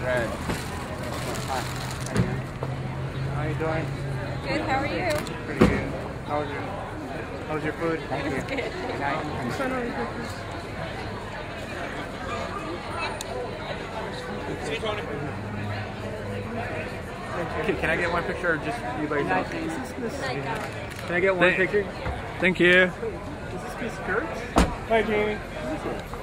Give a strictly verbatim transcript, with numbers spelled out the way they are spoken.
red. Hi. How you doing? Good, how are you? Pretty good. How was your, how was your food? Thank you. Good. Good night. Can, can I get one picture or just you by yourself? Is this Miss Can I get one Thank- picture? Thank you. Is this Miss Gertz? Hi, Jamie. Who is it?